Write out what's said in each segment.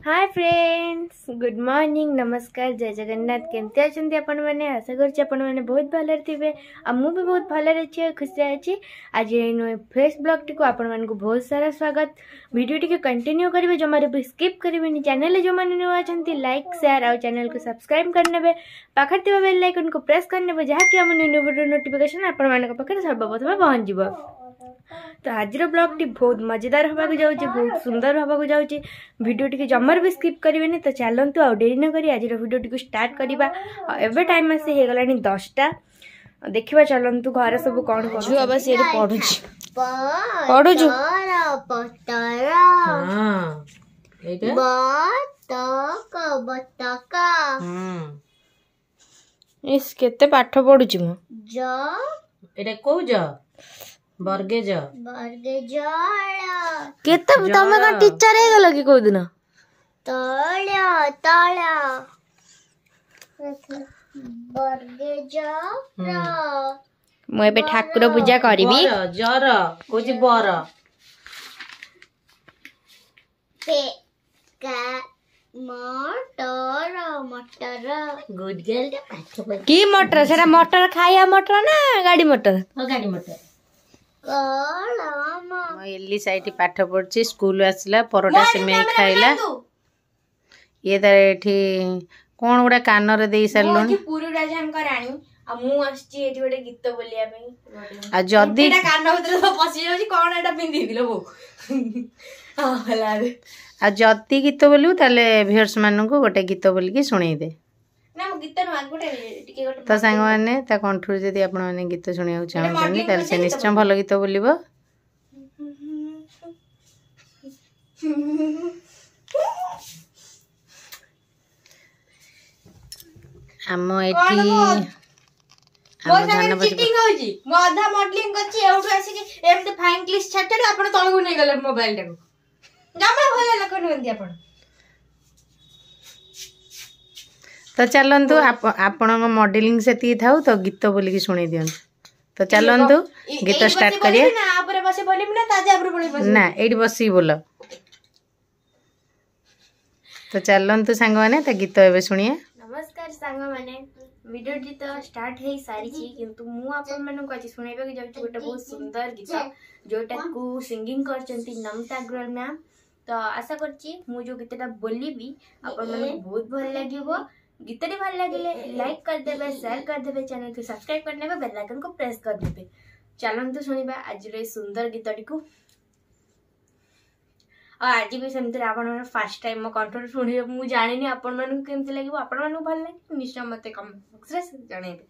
Hi friends, good morning, नमस्कार, जय जगन्नाथ। केमती अच्छे आपण मैंने? आशा करछि आपण मैंने बहुत भलरे थिबे आ मु भी बहुत भलरे अछि और खुशी अछि। आज नुए फ्रेश ब्लॉग टी को आपण मानकु बहुत सारा स्वागत। वीडियो टी के कंटिन्यू करिवे, जमारे भी स्किप करिवेनी। चैनल जो माने नुआ अछंती लाइक शेयर और चैनल को सब्सक्राइब करनेबे। पाखर थिबा बेल आइकन को प्रेस करनेबे, जहा कि हम न्यू वीडियो नोटिफिकेशन आपण मानक पाखर सर्वप्रथम पहुंच जिवो। तो आज ब्लॉग टी बहुत मजेदार होगा जाऊँगी, बहुत सुंदर होगा जाऊँगी। वीडियो टी जमार भी स्किप करेंगे। तो चलतु आ डेरी न करी आज वीडियो टी स्टार्ट करवा। एवं टाइम आसी हो गला 10टा। देखा चलतु घर सब कौन कर बस ये पढ़ु इस केते पाठ पढ़ु बर्गेज केते तमे का टीचर हे गलो कि को दिन बर्गेज मु एबे ठाकुर पूजा करबी। जर कोजी बर मटर मटर गुड गर्ल की मटर सेरा मटर खाया मटर ना गाड़ी मटर? गाड़ी मटर एली साइट पाठ पढ़ी स्कूल आसला परोटा सिमेई खाइला। ये तार एठी कोन गुडा कान रे देई सारलुनी पूरी राजान का रानी आ मु आछि एठी गोटे गीत बोलिया पई आ जदी एटा कान भीतर तो पसी जाउची कोन एटा पिंदी दिलो बो हां हला रे। आ जदी गीत बोलू ताले व्यूअर्स मानन को गोटे गीत बोली के सुनाई दे ना। मु गीत न गोटे टिके गोटे तो संग माने ता कंठुर जदी आपण माने गीत सुनिया चाहछनी ताले से निश्चय भलो गीत बोलिबो। हम एठी हम जान चीटिंग होजी मो आधा मॉडलिंग करछि एउठु आसी कि एमते फाइन क्लिस छाटे आपण तळगु नै गले मोबाइल टाको जमा भले लकन होंदी आपण। तो चलंतु आपण मॉडलिंग से ती थाउ तो गीत बोली के सुनै दियन। तो चलंतु गीत स्टार्ट करिया ना ऊपर बसे बोलिम ना ताजे ऊपर बोली बस ना एडी बसी बोल। तो चलंतु संग माने त गीत एबे सुनिया। नमस्कार संग माने, वीडियो टी तो स्टार्ट हे सारी छी किंतु मु आपन मानन को आज सुनाइबा के जाउची गोटे बहुत सुंदर गीत जोटा को सिंगिंग करचंती नमिता अग्रवाल मैम। तो आशा करची मु जो गीतटा बोलीबी आपन मानन को बहुत भल लागिवो। गीतटी भल लागिले लाइक कर देबे, शेयर कर देबे, चैनल को सब्सक्राइब कर नेबे, बेल आइकन को प्रेस कर देबे। चलंतु सुनिबा आज रे सुंदर गीतटी को। आज भी सेमती आपण मन फर्स्ट टाइम मो कंट्रोल सुनिबे मु जानिनी आपण मन केमती लागिवो। आपण मन भल लागे निश्चय मते कमेंट बॉक्स रे जणेबे।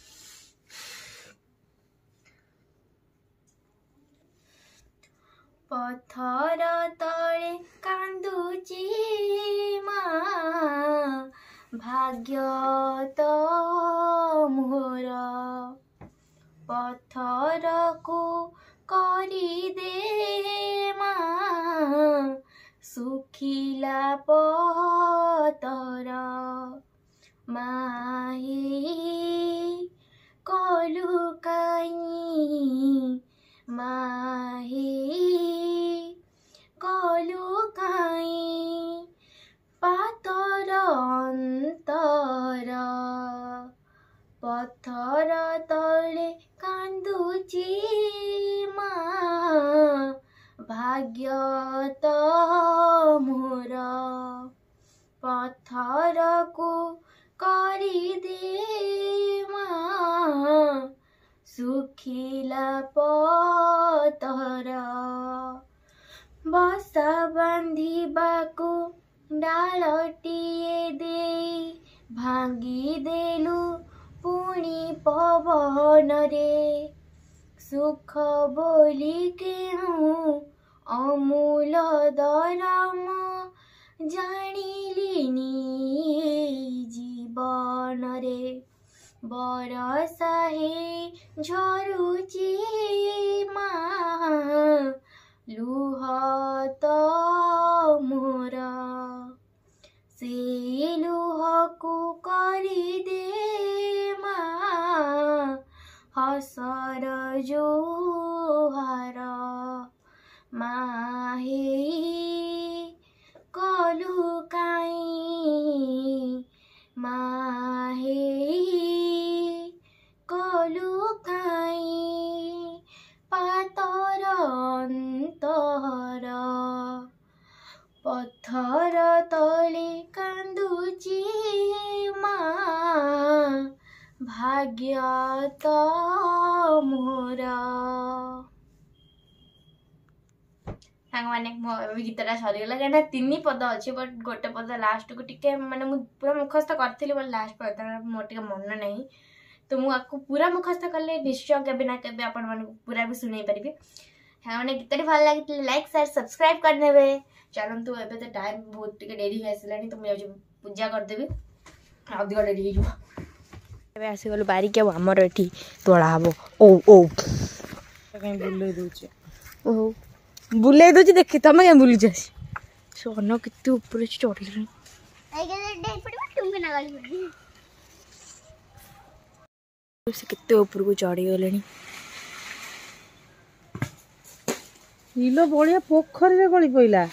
पथर तळे कांदुची मा भाग्य तो मोर पथर को करी दे मा सुखिला पतर माही कलु काई माही कलु काई पातर अंतर पथर तले कांदुची मा भाग्य तो मोर पथर को करी दे मा सुखिला पतर बसा बांधिबाको डालटिए दे भांगी देलु पुणी पवन रे सुख बोली केहूँ अमूल दरम जानिलिनी जीवन रे बरसा हे झरुची मा लुह तो मोर से लुह को करी दे मा हसर जोहार माहे कलु कलु काई माहे कलु काई पातर अंतर पत्थर तले कांदुची माँ भाग्य तो मोर सांग मैंने मो गीतटा सरीगला क्या 3 पद अच्छे बट गोटे पद लास्ट को टिके माने मु पूरा मुखस्त करथिली बट लास्ट पद मोर टिके मन नहीं तो मु आपको पूरा मुखस्त कले निश्चय केबे ना केबे आपण मन पूरा भी सुनै परिबे हाँ मैंने गीतटी भल लगी लाइक शेयर सब्सक्राइब कर देबे चलतु एबे तो टाइम बहुत टिके डेरी हो आसलानी तो मुझे पूजा कर देबी अधिक डेरी हो एबे आसी गलो बारी के हमर एठी तोळा हबो ओ ओ कहीं बुले दूचे ओ बुले दूची देखि तमे के बुली जासी सोनो कितु ऊपर चढ़ी रही आई के डेट पड़बा तुमके ना गाली पड़ी से कितने ऊपर को चढ़ी गलेनी इलो बड़िया पोखरी रे गली पइला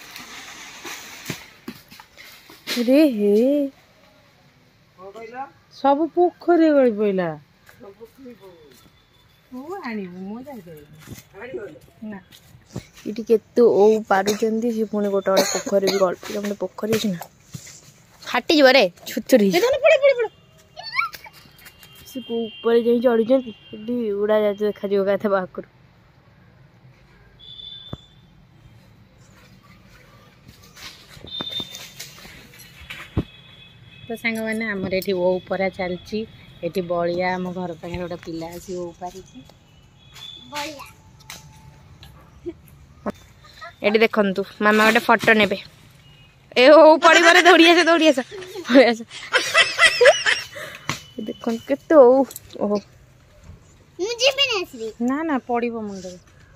रे हे सब पोखरी रे गली पइला ओ आनी मो जाई ना इटी केते ओ पारुचंदी से पुणी गोटे गोटे पोखरी भी गल्पी गोटे पोखरी अछि ना फाटी जब रे छुछुरी से को ऊपर जाई चढ़ी जंती इटी उड़ा जाते देखा जियो गाथा बाकर तो सांग मैंने आमर ये ओ उपरा चलची ये बलिया आम घर पाखे गोटे पिला आसी ओ पारि ये देखु मामा गोटे फोटो ने ए ओ पड़े दौड़ी आस देख के ओहो ना ना पड़ो मुंड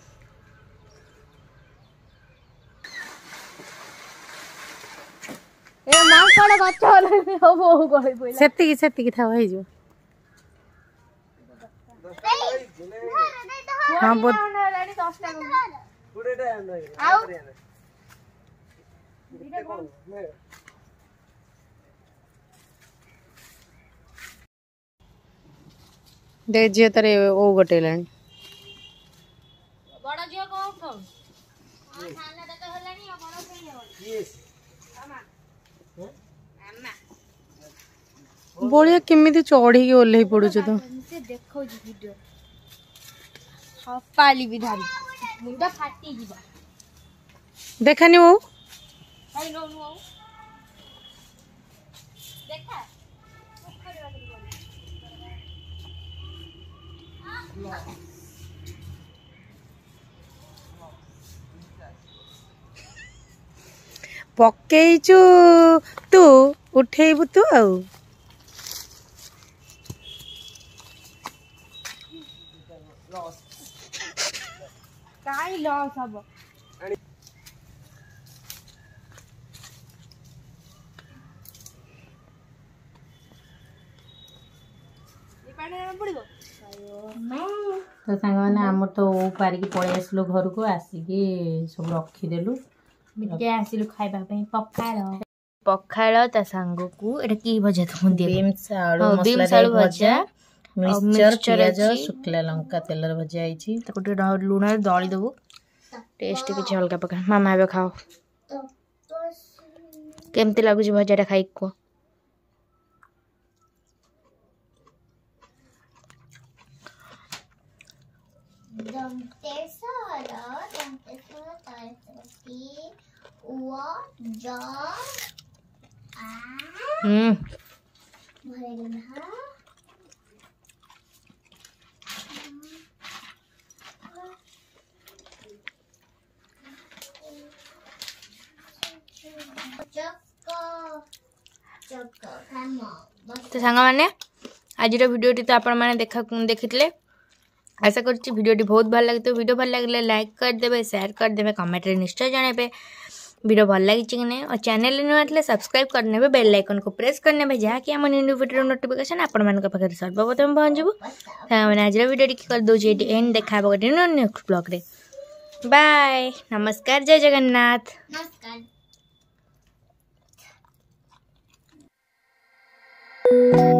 सेतिकी था भाई जो हाँ बहुत देख झील तार ओ गोटे लानी बड़िया केमी चढ़ी ओल्ल पड़ू तो देखानी वो पकईचु तू उठेबु तू आउ काई लॉस हबो तो सांग मैंने आम तो पारिकी पलि आसलु घर को आसिकी सब रखीदेलु आसिलु खाइबा पई पखाळ पखाळ ता सांग को एटा की भजा तो बीम्स आलू मसला भजा मिक्सचर प्याज शुक्ला लंका तेलर भजा आइछि ताको लुण दली देबो टेस्ट किछ हल्का पका मामा एबे खाओ केमते लागुछि भजाटा खाइ को तो सांग मैंने आज भिडियोटी तो आपण मैंने देखी आशा करछि भिडियोटी बहुत भल लगे तो वीडियो भल लगे लाइक कर देबे शेयर कर देबे कमेंट रे निश्चय जणाबे वीडियो भल लगी कि नहीं और चैनल नुआ आतले सब्सक्राइब कर नेबे बेल आइकन को प्रेस कर नेबे जहा कि हम न्यू वीडियो नोटिफिकेशन आपण मान के पाखे सर्वप्रथम पहुंच जबो मैंने आज वीडियो कर दो एंड देखा नेक्स्ट ब्लॉग रे बाय नमस्कार जय जगन्नाथ नमस्कार। बाय।